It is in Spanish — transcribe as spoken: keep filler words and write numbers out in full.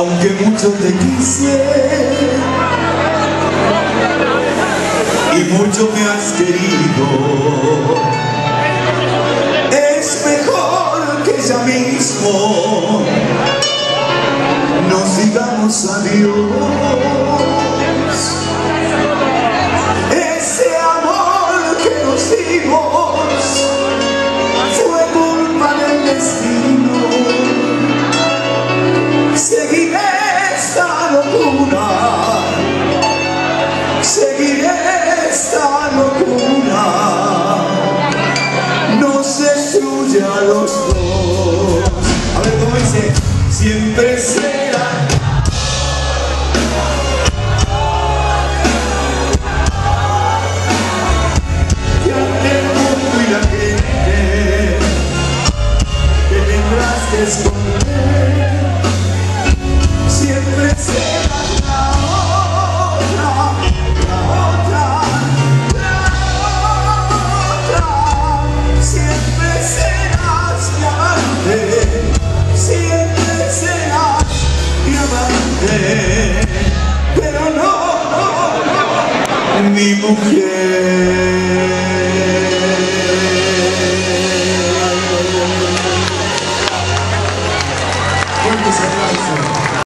Aunque mucho te quise y mucho me has querido, es mejor que ya mismo nos digamos adiós. Ese amor que nos dimos fue culpa del destino. Seguiré esta locura, seguiré esta locura, nos destruye a los dos. A ver cómo dice, siempre será. Y ante el mundo y la gente que tendrás que esconder, siempre será la otra, la otra, la otra. Siempre serás mi amante, siempre serás mi amante, pero no, no, no, mi mujer. Fuertes aplausos.